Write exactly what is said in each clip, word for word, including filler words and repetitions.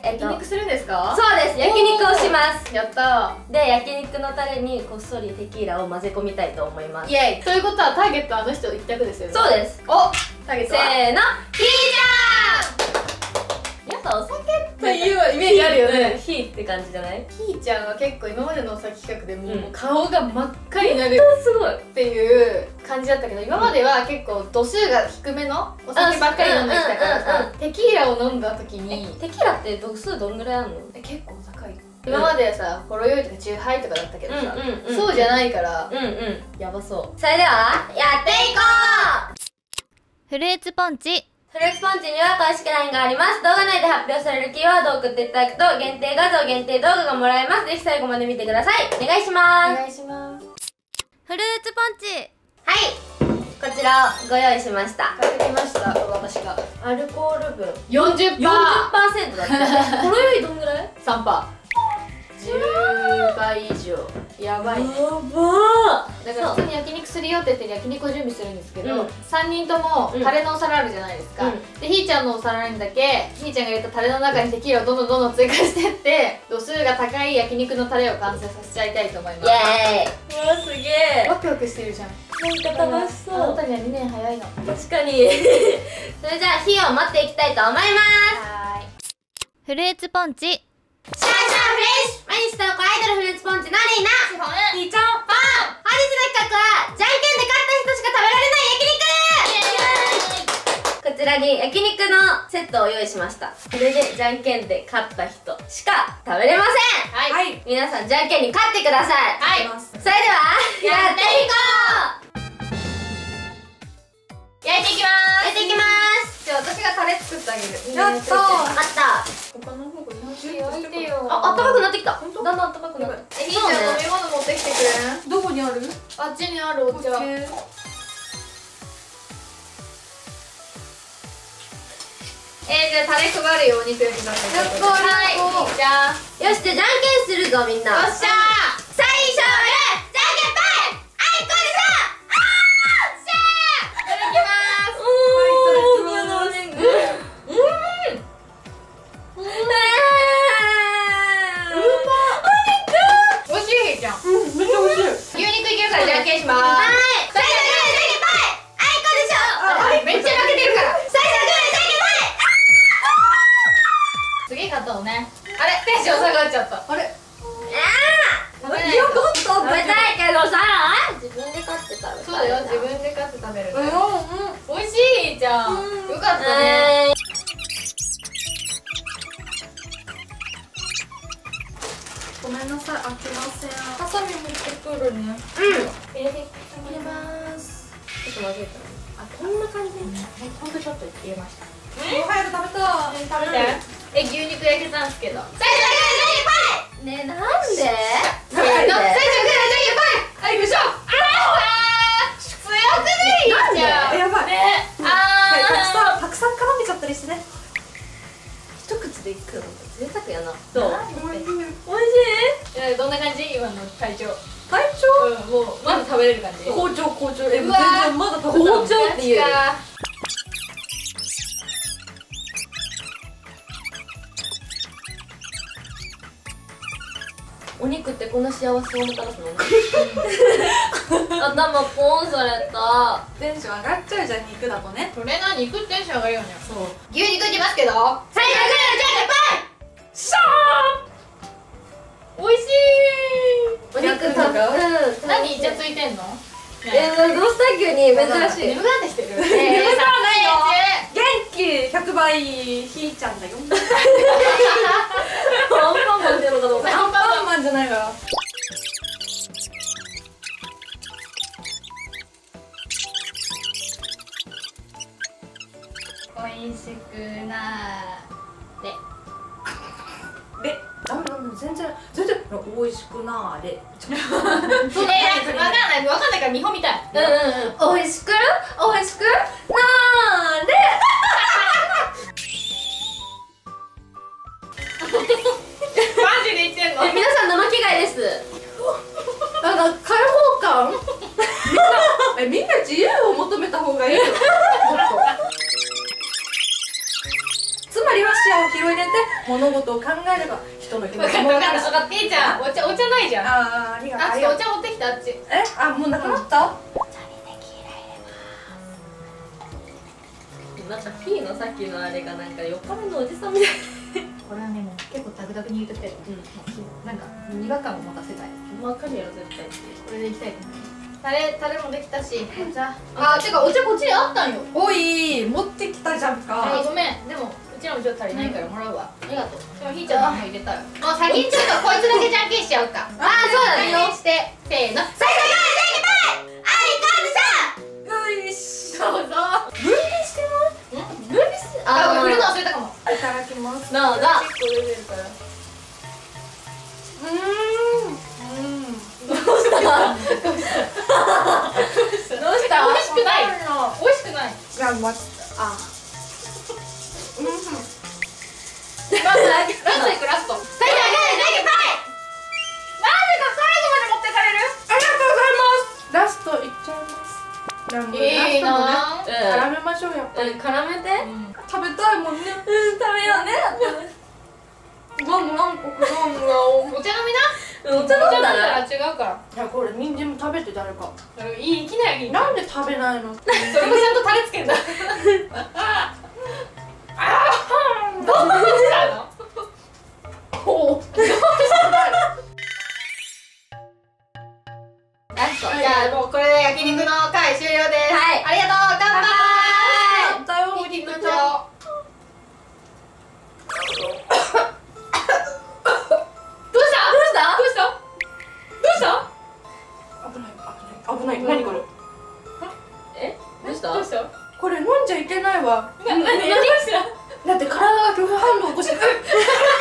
えっと、 焼肉するんですか？ そうです、焼肉をします。 やったで、焼肉のタレにこっそりテキーラを混ぜ込みたいと思います。 ー。イエイ。ということはターゲットはあの人一択ですよね。 そうです。 お、ターゲットはせーの、ひーちゃん。やっぱお酒というイメージあるよね。 ひーって感じじゃない？ ひーちゃんは結構今までのお酒企画でもう、 うんもう顔が真っ赤になるすごい。 っていう感じだったけど、今までは結構度数が低めのお酒ばっかり飲んできたからうんうんうんさ、テキーラを飲んだ時にテキーラって度数どんぐらいあるの？ え結構高い。今まではさ、ほろ酔いとかチューハイとかだったけどさ、 うんうんうんそうじゃないから、 うんうん、やばそう。それではやっていこう。 フルーツポンチ。 フルーツポンチには公式 ライン があります。動画内で発表されるキーワードを送っていただくと限定画像、限定動画がもらえます。ぜひ最後まで見てください。お願いしおます。 願いします。 フルーツポンチ。 はい、こちらをご用意しました。 買ってきました、私が。 アルコール分よんじゅっパーよんじゅっパーセント だったほろ酔いどんぐらい？ さんパー。じゅうばい以上。やばいね。 やばだから普通に焼肉するよって言って焼肉を準備するんですけど、 うんさんにんともタレのお皿あるじゃないですか、 うんでひーちゃんのお皿にだけひーちゃんが入れたタレの中にテキーラをどんどんどんどん追加してって度数が高い焼肉のタレを完成させちゃいたいと思います。 イエーイ。うわすげえ。 ワクワクしてるじゃん。 なんか楽しそう。 あなたにはにねん早いの。は確かにそれじゃあ火を待っていきたいと思います。 ーい。 フルーツポンチ。 シャーシャーフレッシュ毎日投稿アイドルフルーツポンチのリーナひーちゃんパン。本日の企画はじゃんけんで勝った人しか食べられない焼肉。こちらに焼肉のセットを用意しました。これでじゃんけんで勝った人しか食べれません。 はい、 皆さんじゃんけんに勝ってください。 はい、 それではやっていこう。 焼いていきまーす。 やっていきます。 じゃあ私がタレ作ってあげる。 やったー。あった。 他の方が焼いてよ。 あ、あったかくなってきた。だんだんあったかくなる。 え、ひーちゃん飲み物持ってきてくれん？ どこにある？ あっちにあるお茶。えー、じゃあタレ配るよ、お肉焼きだした。 やったはい、 やったじゃあ。 よし、じゃあじゃんけんするぞみんな。 よっしゃー。 最初はじゃんけんぽい。あいこでしょ。あーしゃー。 いただきます。 おー、 はいこのねぐ。うん。うおいしい、ひーちゃん。 うん、めっちゃ美味しい。 牛肉いけるからじゃんけんしまーす。 はい。最初はじゃんけんぽい。あいこでしょ。 あ、めっちゃ負けてるから。 最初はじゃんけんぽい。 次勝ったのね。あれ、テンション下がっちゃった。 あれ？ あ食べないいや、 と。 勝ったー食べたいけどさ、自分で買ってたら。 そうだよ、自分で買って食べるうん、 の。 うん。 美味しい、ひーちゃん。よかったね。 えー。 ごめんなさい、開けません。ハサミ持ってくるね。 うん。 入れていきます。 ちょっと混ぜた。あ、こんな感じ。 ほんとちょっと入れました。 おはよう、食べた。 食べて。え、牛肉焼けたんすけど。 最初はじゃんけんぽい。ねえ、なんで？ せーの、最初はじゃんけんぽい。はい、行きましょう。あー、強くね、ひーちゃん。 え、やばい。 ね、 はい、たくあさん、たくさん絡めちゃったりしてね。 一口でいくの贅沢やな。どう？ おいしい。 おいしい？ ー。どんな感じ？今の体調。 体調？ うん、もうまだ食べれる感じ。 好調、好調。え、全うわー然まだ食べたい。 好調っていう。お肉ってこんな幸せをもたらすの？頭ポンされた。 テンション上がっちゃうじゃん、肉だとね。 それな、肉テンション上がるよね。 そう。 牛肉いきますけど。 最初はじゃんけんぽい。 しゃー。美味しい。 お肉食べる。 何イチャついてんの？ えー、どうした急に珍しい。 眠くなってきてる。 えー眠くないよ。 元気ひゃくばいひーちゃんだよ。 アンパンマンっていうのかどうか。 アンパンマンじゃないから。 美味しくなーれ。 で、ダメダメ、全然全然美味しくなーれ。 え、わかんないわかんないから見本みたい。 うんうんうん。おいしくおいしくなーれ。 マジで言ってんの？ え、皆さん生着替えです。 なんか開放感。みんなえみんな自由を求めた方がいいよ。もっと。つまりは視野を広げて物事を考えれば人の気持分かった分ちも分かるし。 かった分かった。いいじゃん。お茶お茶ないじゃん。 あーありがとう。 あ、ちょっとお茶持ってきたあっち。 え、あ、もうなくなった？ なんか P のさっきのあれがなんか酔っ払いのおじさんみたい。 これはねもう結構ダクダクに言うとって、なんか違和感を持たせたい。 わかるよ絶対。 これでいきたいと思います。タレタレもできたし、お茶。あ、てかお茶こっちにあったんよ。 おい、持ってきたじゃんあ、 か。 ごめん。でもうちらもちょっと足りないからもらうわ。ありがとう。でもひーちゃんのも入れたよ。もう先にちょっとこいつだけじゃんけんしちゃうか。あー、そうだね。じゃんけんして、せーの。最初からじゃんけんぽい。あいこでしょ。 よいしょ。 どうぞ。 分離してます。 分離す。あ、振るの忘れたかも。 いただきます。 どうぞ。 結構出てるから。 うーん。うん。 どうしたどうした美味しくない。美味しくない。 いや、ま、あ。うん。 ラストいくラスト。最初はじゃんけんぽい。なんでか最後まで持ってかれる。 ありがとうございます。ラストいっちゃいます。なんでいいなラストもね、絡めましょうやっぱり。 うん、絡めて。 食べたいもんね。 うん、食べようね。 ガム何個かガムが。 お茶飲みな。 お茶飲んだら。 違うから。 いや、これ人参も食べて誰か。 いい、いきなりいい。 なんで食べないの？ それもちゃんとタレつけんだ。どうしたの？ ほう。 ラスト。じゃあもうこれで焼肉の回終了です。 はいありがとう。乾杯。 あったよ。 いい気持ちを。どうした？どうした？どうした？どうした？ 危ない危ない危ない。何これ？ え、どうした？ どうした？ これ飲んじゃいけないわ。 な、な、何した？ だって体が拒否反応起こしてる。何です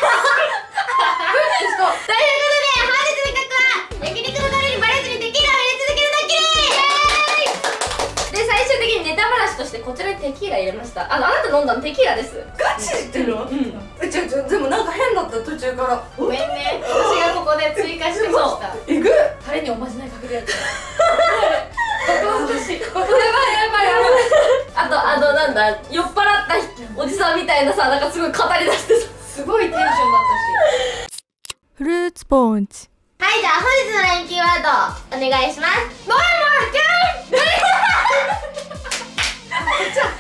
か？ ということで、本日の企画は焼肉のタレにバレずにテキーラを入れ続けるドッキリ。で、最終的にネタ話としてこちらにテキーラ入れました。あの、あなた飲んだのテキーラです。 ガチ言ってるの？ うん。 え、ちょちょでもなんか変だった途中から。 ごめんね。私がここで追加してました。 えぐ。 タレにおまじないかけるやつ。 難しい。やばいやばいやばい。 あと、あの、なんだ、酔っ払ったおじさんみたいなさ、なんかすごい語り出してさ。 すごいテンションだったし。 フルーツポンチ。 はい、じゃあ本日のラインキーワードお願いします。もやもやキュン。